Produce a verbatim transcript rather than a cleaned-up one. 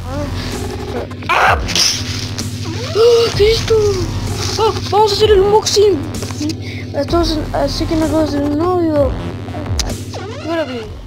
¡Ah! ¿Qué es esto? ¡Ah! Vamos a hacer el unboxing. Entonces, así que nos vamos a hacer un novio.